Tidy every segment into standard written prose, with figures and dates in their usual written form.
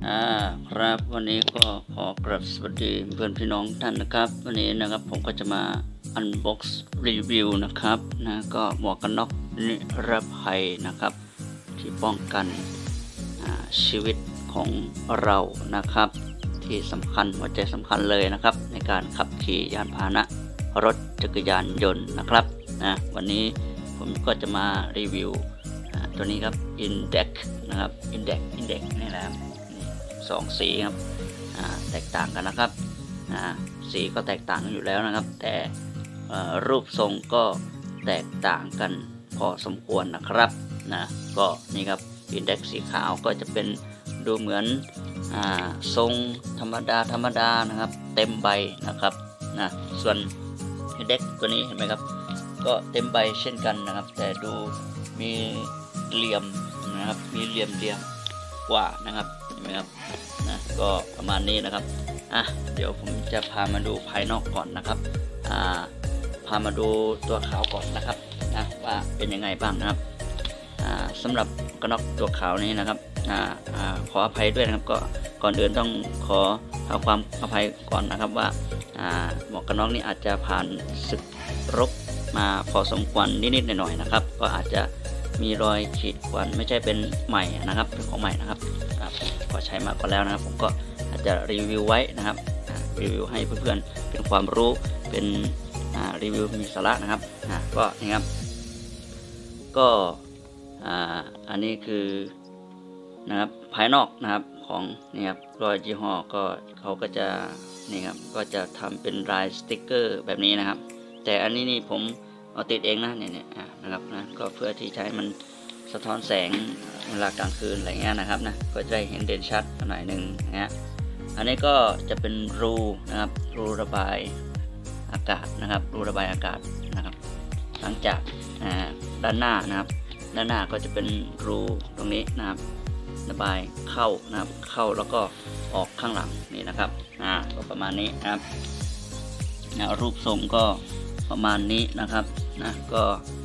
ครับวันนี้ก็ขอกราบสวัสดีเพื่อนพี่น้องท่านนะครับวันนี้นะครับผมก็จะมาอันบ็อกซ์รีวิวนะครับก็หมวกกันน็อกนิรภัยนะครับที่ป้องกันชีวิตของเรานะครับที่สำคัญหัวใจสำคัญเลยนะครับในการขับขี่ยานพาหนะรถจักรยานยนต์นะครับวันนี้ผมก็จะมารีวิวตัวนี้ครับ Index นะครับ Index นี่แหละสองสีครับแตกต่างกันนะครับสีก็แตกต่างกันอยู่แล้วนะครับแต่รูปทรงก็แตกต่างกันพอสมควรนะครับก็นี่ครับ Index สีขาวก็จะเป็นดูเหมือนทรงธรรมดานะครับเต็มใบนะครับส่วน Index ตัวนี้เห็นไหมครับก็เต็มใบเช่นกันนะครับแต่ดูมีเหลี่ยมนะครับมีเหลี่ยมกว่านะครับเห็นไหมครับก็ประมาณนี้นะครับเดี๋ยวผมจะพามาดูภายนอกก่อนนะครับพามาดูตัวขาวก่อนนะครับว่าเป็นยังไงบ้างนะครับสำหรับกันน็อกตัวขาวนี้นะครับขออภัยด้วยนะครับก็ก่อนอื่นต้องขอความอภัยก่อนนะครับว่าหมวกกันน็อกนี้อาจจะผ่านศึกรบมาพอสมควรนิดๆหน่อยๆนะครับก็อาจจะมีรอยขีดข่วนไม่ใช่เป็นใหม่นะครับเป็นของใหม่นะครับพอใช้มาก่อนแล้วนะครับผมก็อาจจะรีวิวไว้นะครับรีวิวให้เพื่อนๆเป็นความรู้เป็นรีวิวมีสาระนะครับก็นี่ครับก็อันนี้คือนะครับภายนอกนะครับของนี่ครับรอยยี่ห้อก็เขาก็จะนี่ครับก็จะทำเป็นลายสติ๊กเกอร์แบบนี้นะครับแต่อันนี้นี่ผมเอาติดเองนะเนี่ยนะครับก็เพื่อที่ใช้มันสะท้อนแสงเวลากลางคืนอะไรเงี้ยนะครับก็จะเห็นเด่นชัดหน่อยหนึ่งอันนี้ก็จะเป็นรูนะครับรูระบายอากาศนะครับรูระบายอากาศนะครับหลังจากด้านหน้านะครับด้านหน้าก็จะเป็นรูตรงนี้นะครับระบายเข้านะครับเข้าแล้วก็ออกข้างหลังนี่นะครับก็ประมาณนี้นะครับรูปทรงก็ประมาณนี้นะครับก็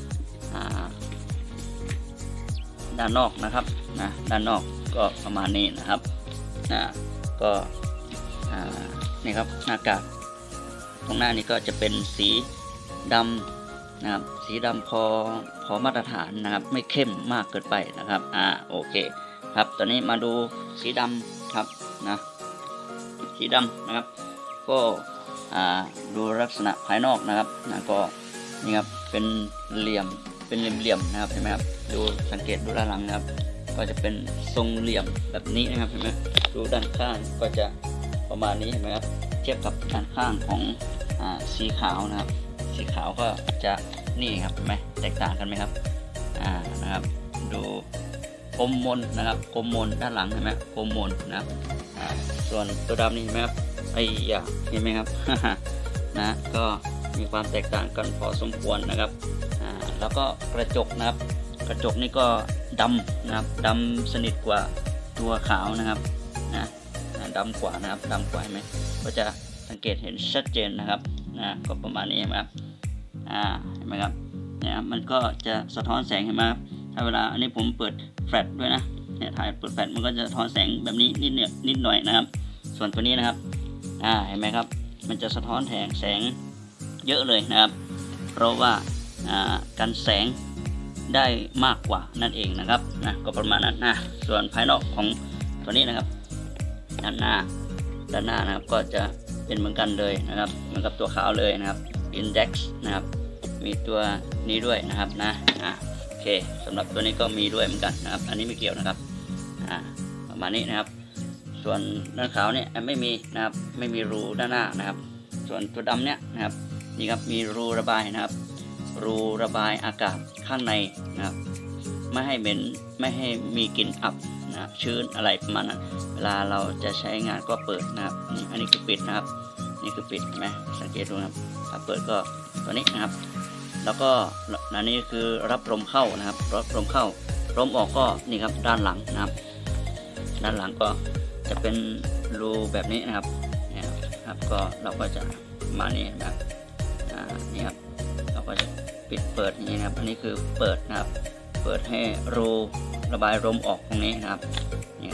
ด้านนอกนะครับด้านนอกก็ประมาณนี้นะครับก็นี่ครับหน้ากากตรงหน้านี้ก็จะเป็นสีดำนะครับสีดำพอมาตรฐานนะครับไม่เข้มมากเกินไปนะครับโอเคครับตอนนี้มาดูสีดำครับสีดำนะครับก็ดูลักษณะภายนอกนะครับก็นี่ครับเป็นเหลี่ยมนะครับเห็นไหมครับดูสังเกตดูด้านหลังนะครับก็จะเป็นทรงเหลี่ยมแบบนี้นะครับเห็นไหมดูด้านข้างก็จะประมาณนี้เห็นไหมครับเทียบกับด้านข้างของสีขาวนะครับสีขาวก็จะนี่ครับเห็นไหมแตกต่างกันไหมครับนะครับดูกลมมนนะครับกลมมนด้านหลังเห็นไหมกลมมนนะครับส่วนตัวดำนี่เห็นไหมครับเห็นไหมครับ ก็มีความแตกต่างกันพอสมควรนะครับแล้วก็กระจกนะครับกระจกนี่ก็ดำนะครับดำสนิทกว่าตัวขาวนะครับดำกว่านะครับดำกว่าเห็นไหมก็จะสังเกตเห็นชัดเจนนะครับก็ประมาณนี้เห็นไหมครับเห็นไหมครับเนี่ยมันก็จะสะท้อนแสงเห็นไหมครับถ้าเวลาอันนี้ผมเปิดแฟลชด้วยนะเนี่ยถ่ายเปิดแฟลชมันก็จะสะท้อนแสงแบบนี้นิดหน่อยนะครับส่วนตัวนี้นะครับเห็นไหมครับมันจะสะท้อนแสงเยอะเลยนะครับเพราะว่ากันแสงได้มากกว่านั่นเองนะครับก็ประมาณนั้นส่วนภายนอกของตัวนี้นะครับด้านหน้านะครับก็จะเป็นเหมือนกันเลยนะครับเหมือนกับตัวขาวเลยนะครับ Index นะครับมีตัวนี้ด้วยนะครับโอเคสำหรับตัวนี้ก็มีด้วยเหมือนกันนะครับอันนี้ไม่เกี่ยวนะครับประมาณนี้นะครับส่วนด้านขาวเนี่ยไม่มีนะครับไม่มีรูด้านหน้านะครับส่วนตัวดำเนี่ยนะครับนี่ครับมีรูระบายนะครับรูระบายอากาศข้างในนะครับไม่ให้เหม็นไม่ให้มีกลิ่นอับนะครับชื้นอะไรประมาณนั้นเวลาเราจะใช้งานก็เปิดนะครับนี่อันนี้คือปิดนะครับนี่คือปิดไหมสังเกตดูนะครับถ้าเปิดก็ตัวนี้นะครับแล้วก็อันนี้คือรับลมเข้านะครับรับลมเข้าลมออกก็นี่ครับด้านหลังนะครับด้านหลังก็จะเป็นรูแบบนี้นะครับก็เราก็จะมานี่นะครับนี่ครับเราก็จะปิดเปิดอย่างนี้นะครับอันนี้คือเปิดนะครับเปิดให้รูระบายลมออกตรงนี้นะครับนี่ครับ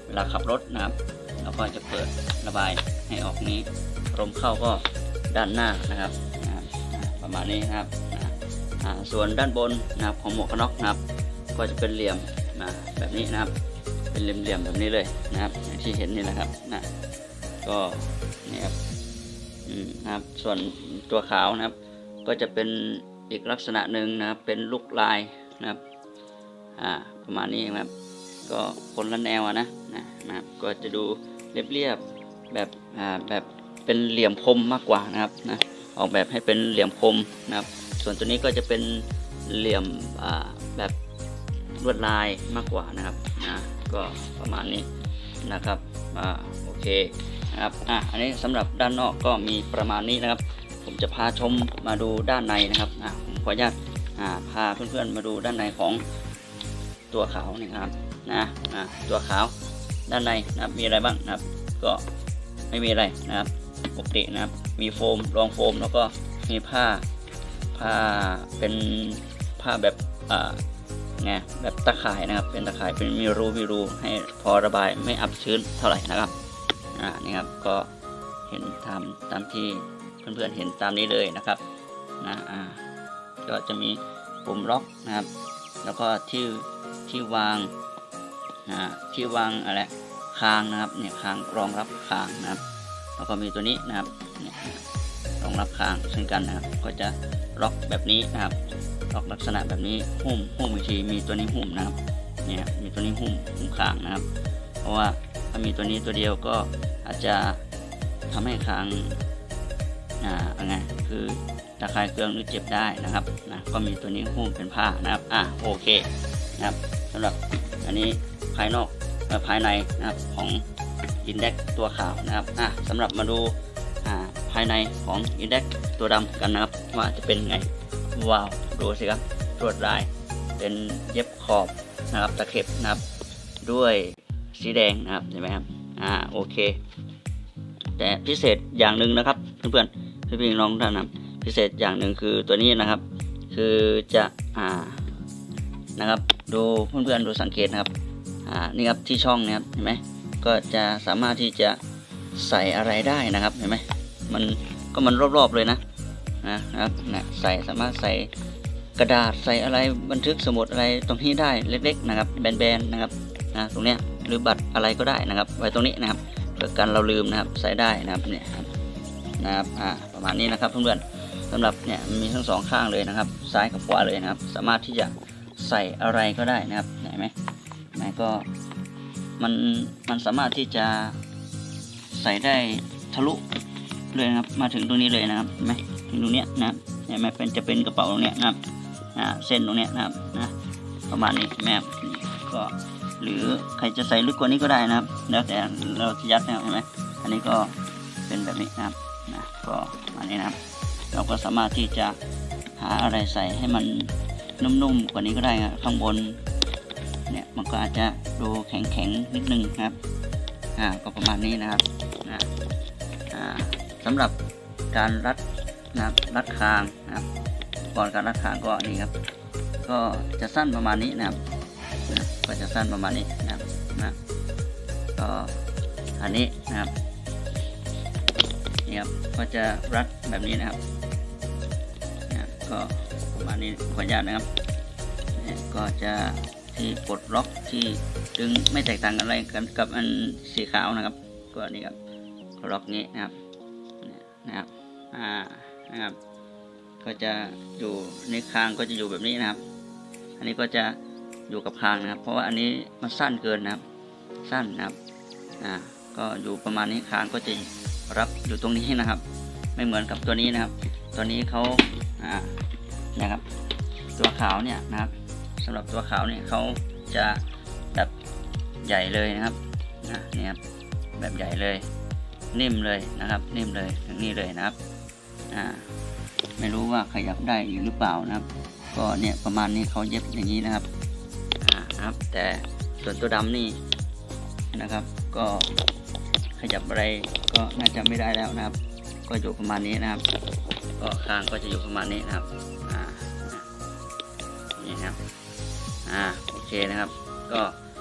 เวลาขับรถนะครับเราก็จะเปิดระบายให้ออกนี้ลมเข้าก็ด้านหน้านะครับประมาณนี้นะครับส่วนด้านบนนะครับของหมวกกันน็อกนะครับก็จะเป็นเหลี่ยมแบบนี้นะครับเป็นเหลี่ยมๆแบบนี้เลยนะครับอย่างที่เห็นนี่นะครับก็นี่ครับนะครับส่วนตัวขาวนะครับก็จะเป็นอีกลักษณะหนึ่งนะครับเป็นลูกลายนะครับประมาณนี้ครับก็คนละแนวนะครับก็จะดูเรียบๆแบบเป็นเหลี่ยมคมมากกว่านะครับออกแบบให้เป็นเหลี่ยมคมนะครับส่วนตัวนี้ก็จะเป็นเหลี่ยมแบบลวดลายมากกว่านะครับก็ประมาณนี้นะครับโอเคนะครับอันนี้สำหรับด้านนอกก็มีประมาณนี้นะครับผมจะพาชมมาดูด้านในนะครับผมขออนุญาตพาเพื่อนๆมาดูด้านในของตัวขาวนะครับตัวขาวด้านในนะครับมีอะไรบ้างนะครับก็ไม่มีอะไรนะครับปกตินะครับมีโฟมรองโฟมแล้วก็มีผ้าเป็นผ้าแบบแบบตะข่ายนะครับเป็นตะข่ายเป็นมีรูให้พอระบายไม่อับชื้นเท่าไหร่นะครับนี่ครับก็เห็นตามที่เพื่อนๆเห็นตามนี้เลยนะครับก็จะมีปุ่มล็อกนะครับแล้วก็ที่วางอะไรคางนะครับเนี่ยคางรองรับคางนะครับแล้วก็มีตัวนี้นะครับเนี่ยรองรับคางเช่นกันนะครับก็จะล็อกแบบนี้นะครับล็อกลักษณะแบบนี้หุ้มอีกทีมีตัวนี้หุ้มนะครับเนี่ยมีตัวนี้หุ้มคางนะครับเพราะว่าถ้ามีตัวนี้ตัวเดียวก็อาจจะทำให้คางคือตะคายเคืองหรือเจ็บได้นะครับก็มีตัวนี้หุ้มเป็นผ้านะครับโอเคนะครับสำหรับอันนี้ภายนอกและภายในนะครับของอินเด็กตัวขาวนะครับสำหรับมาดูภายในของอินเด็กตัวดำกันนะครับว่าจะเป็นไงว้าวดูสิครับลวดลายเป็นเย็บขอบนะครับตะเข็บนะครับด้วยสีแดงนะครับเห็นไหมครับโอเคแต่พิเศษอย่างหนึ่งนะครับเพื่อนๆพี่น้องท่านนะครับพิเศษอย่างหนึ่งคือตัวนี้นะครับคือจะนะครับดูเพื่อนๆดูสังเกตนะครับนี่ครับที่ช่องนะครับเห็นไหมก็จะสามารถที่จะใส่อะไรได้นะครับเห็นไหมมันรอบๆเลยนะครับสามารถใส่กระดาษใส่อะไรบันทึกสมุดอะไรตรงนี้ได้เล็กๆนะครับแบนๆนะครับตรงเนี้ยหรือบัตรอะไรก็ได้นะครับไว้ตรงนี้นะครับเผื่อกันเราลืมนะครับใส่ได้นะครับเนี่ยนะครับประมาณนี้นะครับเพื่อนๆสำหรับเนี่ยมีทั้งสองข้างเลยนะครับซ้ายกับขวาเลยนะครับสามารถที่จะใส่อะไรก็ได้นะครับเห็นไหมก็มันสามารถที่จะใส่ได้ทะลุเลยนะครับมาถึงตรงนี้เลยนะครับเห็นไหมถึงตรงเนี้ยนะครับเห็นไหมจะเป็นกระเป๋าตรงเนี้ยนะครับเส้นตรงเนี้ยนะครับประมาณนี้แม่ก็หรือใครจะใส่ลึกกว่านี้ก็ได้นะครับแล้วแต่เราจะยัดนะครับเห็นไหมอันนี้ก็เป็นแบบนี้นะครับก็อันนี้นะครับเราก็สามารถที่จะหาอะไรใส่ให้มันนุ่มๆกว่านี้ก็ได้ครับข้างบนเนี่ยมันก็อาจจะดูแข็งๆนิดนึงนะครับก็ประมาณนี้นะครับสำหรับการรัดคางนะครับก่อนการรัดคางก็นี่ครับก็จะสั้นประมาณนี้นะครับก็จะสั้นประมาณนี้นะครับก็อันนี้นะครับนี่ครับก็จะรัดแบบนี้นะครับก็ประมาณนี้ขออนุญาตนะครับก็จะที่ปลดล็อกที่ดึงไม่แตกต่างอะไรกันกับอันสีขาวนะครับก็นี่ครับล็อกนี้นะครับก็จะอยู่ในคางก็จะอยู่แบบนี้นะครับอันนี้ก็จะอยู่กับคางนะครับเพราะว่าอันนี้มันสั้นเกินนะครับสั้นนะครับก็อยู่ประมาณนี้คางก็จะรับอยู่ตรงนี้นะครับไม่เหมือนกับตัวนี้นะครับตัวนี้เขานะครับตัวขาวเนี่ยนะครับสำหรับตัวขาวเนี่ยเขาจะแบบใหญ่เลยนะครับนี่ครับแบบใหญ่เลยนิ่มเลยนะครับนิ่มเลยถึงนี่เลยนะครับไม่รู้ว่าขยับได้อีกหรือเปล่านะครับก็เนี่ยประมาณนี้เขาเย็บอย่างนี้นะครับแต่ส่วนตัวดำนี่นะครับก็ขยับอะไรก็น่าจะไม่ได้แล้วนะครับก็อยู่ประมาณนี้นะครับก็คางก็จะอยู่ประมาณนี้นะครับนี่ครับโอเคนะครับก็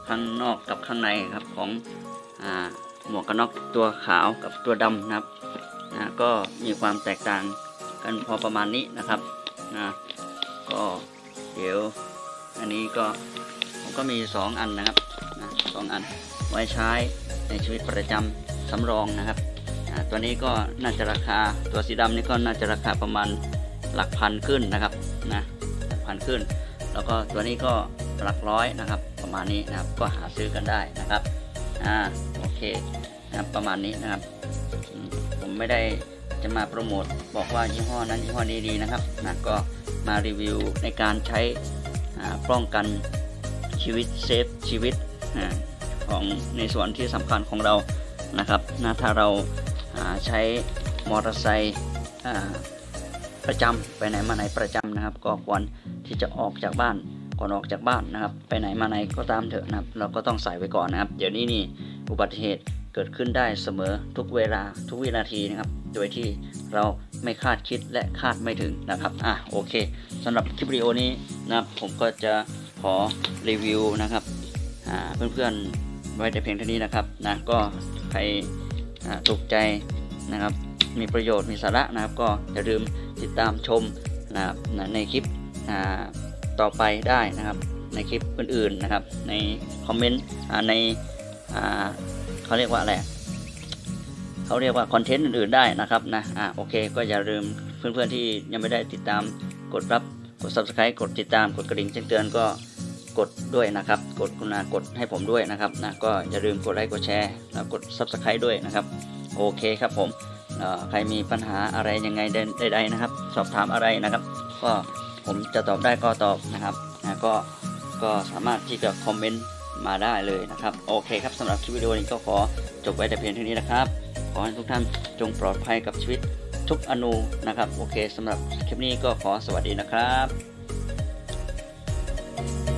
ข้างนอกกับข้างในครับของหมวกกันน็อกตัวขาวกับตัวดำนะครับก็มีความแตกต่างกันพอประมาณนี้นะครับก็เดี๋ยวอันนี้ก็ผมก็มี2อันนะครับ2 อันไว้ใช้ในชีวิตประจำสำรองนะครับตัวนี้ก็น่าจะราคาตัวสีดำนี่ก็น่าจะราคาประมาณหลักพันขึ้นนะครับหลักพันขึ้นแล้วก็ตัวนี้ก็หลักร้อยนะครับประมาณนี้นะครับก็หาซื้อกันได้นะครับโอเคนะครับประมาณนี้นะครับผมไม่ได้จะมาโปรโมทบอกว่ายี่ห้อนั้นยี่ห้อนี้ดีนะครับก็มารีวิวในการใช้ป้องกันชีวิตเซฟชีวิตของในส่วนที่สำคัญของเรานะครับถ้าเราใช้มอเตอร์ไซค์ประจำไปไหนมาไหนประจำนะครับก็ควรที่จะออกจากบ้านก่อนออกจากบ้านนะครับไปไหนมาไหนก็ตามเถอะนะครับเราก็ต้องใส่ไว้ก่อนนะครับเดี๋ยวนี้นี่อุบัติเหตุเกิดขึ้นได้เสมอทุกเวลาทุกวินาทีนะครับโดยที่เราไม่คาดคิดและคาดไม่ถึงนะครับโอเคสำหรับคลิปวิดีโอนี้นะครับผมก็จะขอรีวิวนะครับเพื่อนๆไว้แต่เพียงเท่านี้นะครับก็ใครถูกใจนะครับมีประโยชน์มีสาระนะครับก็อย่าลืมติดตามชมนะครับในคลิปต่อไปได้นะครับในคลิปอื่นๆนะครับในคอมเมนต์ในเขาเรียกว่าอะไรเขาเรียกว่าคอนเทนต์อื่นๆได้นะครับโอเคก็อย่าลืมเพื่อนๆที่ยังไม่ได้ติดตามกด Subscribe กดติดตามกดกระดิ่งแจ้งเตือนก็กดด้วยนะครับกดให้ผมด้วยนะครับก็อย่าลืมกดไลค์กดแชร์แล้วกด Subscribe ด้วยนะครับโอเคครับผมใครมีปัญหาอะไรยังไงใดๆนะครับสอบถามอะไรนะครับก็ผมจะตอบได้ก็ตอบนะครับก็สามารถที่จะคอมเมนต์มาได้เลยนะครับโอเคครับสำหรับคลิปวิดีโอนี้ก็ขอจบไว้แต่เพียงเท่านี้นะครับขอให้ทุกท่านจงปลอดภัยกับชีวิตทุกอนูนะครับโอเคสำหรับคลิปนี้ก็ขอสวัสดีนะครับ